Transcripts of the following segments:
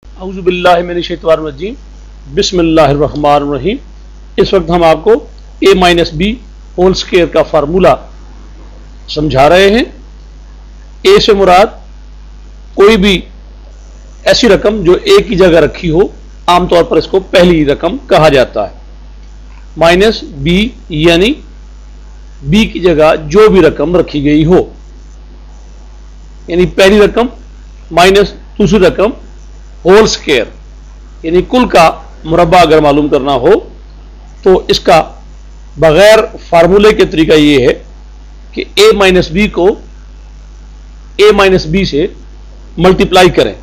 औज़ुबिल्लाहिमिनश्शैतानिर्रजीम बिस्मिल्लाहिर्रहमानिर्रहीम। इस वक्त हम आपको a minus B whole square का फार्मूला समझा रहे हैं। ए से मुराद कोई भी ऐसी रकम जो ए की जगह रखी हो, आमतौर पर इसको पहली रकम कहा जाता है। माइनस बी यानी बी की जगह जो भी रकम रखी गई हो, यानी पहली रकम माइनस दूसरी रकम होल स्क्वायर, यानी कुल का मुरब्बा अगर मालूम करना हो तो इसका बगैर फार्मूले के तरीका यह है कि a माइनस बी को a माइनस बी से मल्टीप्लाई करें,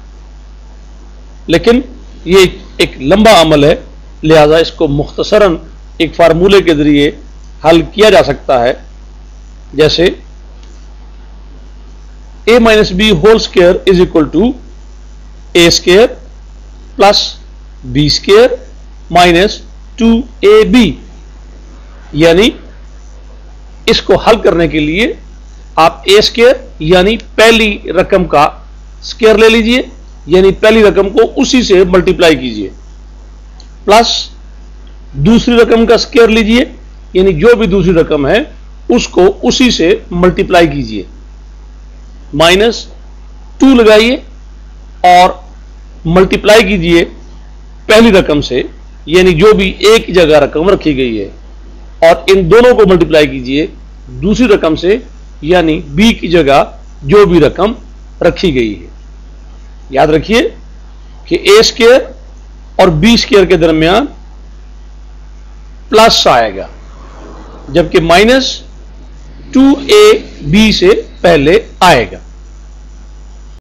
लेकिन ये एक लंबा अमल है, लिहाजा इसको मुख्तसरन एक फार्मूले के जरिए हल किया जा सकता है। जैसे a minus B whole square is equal to A square plus B square minus 2ab, यानी इसको हल करने के लिए आप ए स्क्वायर यानी पहली रकम का स्क्वायर ले लीजिए, यानी पहली रकम को उसी से मल्टीप्लाई कीजिए, प्लस दूसरी रकम का स्क्वायर लीजिए, यानी जो भी दूसरी रकम है उसको उसी से मल्टीप्लाई कीजिए, माइनस 2 लगाइए और मल्टीप्लाई कीजिए पहली रकम से, यानी जो भी एक जगह रकम रखी गई है, और इन दोनों को मल्टीप्लाई कीजिए दूसरी रकम से, यानी बी की जगह जो भी रकम रखी गई है। याद रखिए कि ए स्क्वायर और बी स्क्वायर के दरमियान प्लस आएगा, जबकि माइनस 2ab से पहले आएगा।